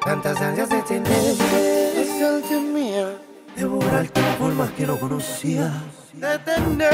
tantas ansias de tenerte. Es ansia mía, devorarte de formas que no conocía. De tener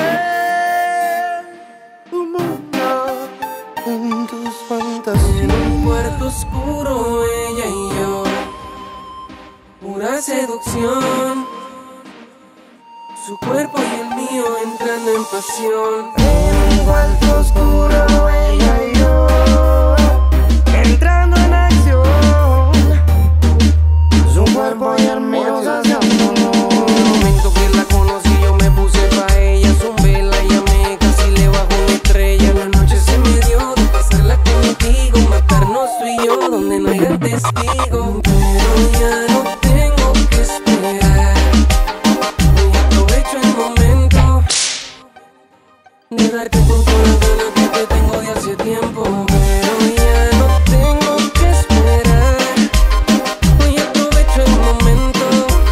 un mundo en tus fantasías. En un cuarto oscuro, ella y yo, pura seducción. Su cuerpo y el mío entrando en pasión. En un cuarto oscuro, ella y yo, entrando en acción. Su cuerpo y el mío se hacían uno. El momento que la conocí yo me puse pa' ella. Zumbé, la llamé, casi le bajó una estrella. La noche se me dio de pasarla contigo, matarnos tú y yo donde no haya testigo. Pero ya no tengo que esperar, hoy aprovecho el momento de darte con toda la gana que te tengo de hace tiempo. Pero ya no tengo que esperar, hoy aprovecho el momento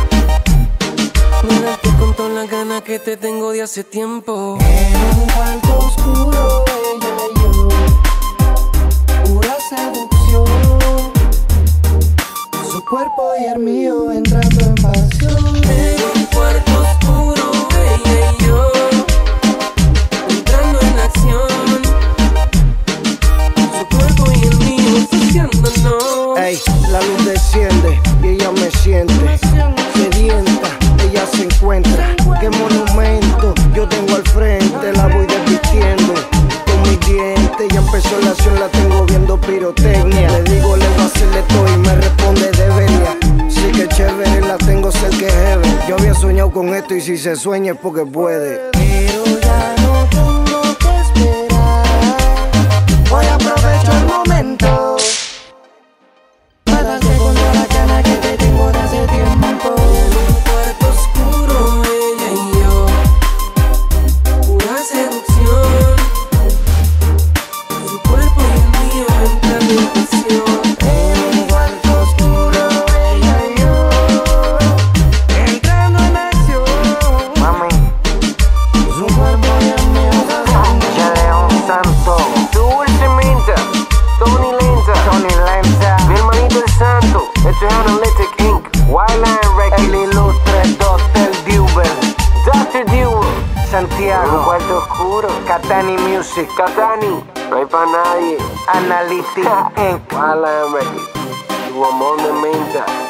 de darte con toda la gana que te tengo de hace tiempo. En un cuarto oscuro, ella y yo, pura seducción. Su cuerpo y el mío entrando en pasión. En un cuarto oscuro, ella y yo, entrando en acción. Su cuerpo y el mío saciándonos. Ey, la luz desciende y ella me siente sedienta, ella se encuentra. Qué monumento yo tengo al frente, la voy desvistiendo con mis dientes. Ya empezó la acción, la tengo viendo pirotecnia. Le digo, le voy a hacerle todo y me responde debería. Sí que chévere, la tengo cerca de heaven. Yo había soñado con esto y si se sueña es porque puede. Pero ya no tengo que esperar, voy a aprovechar el momento para darte con toda la gana que te tengo de hace tiempo. En un cuarto oscuro, ella y yo, pura seducción. Su cuerpo y el mío entrando en pasión. En un cuarto oscuro, ella y yo, entrando en acción. Mami, su cuerpo y el mío se hacen Ya León Santo, Dulce Minta, Tony Lenta, mi hermanito el Santo, esto es Analytic Inc., Wildland Records, el ilustre Dr. Dewber, Dr. Dewber, Santiago, un cuarto oscuro, Katani Music, Katani, no hay pa' nadie, Analytic Inc., Wildland Records, tu amor de Minta.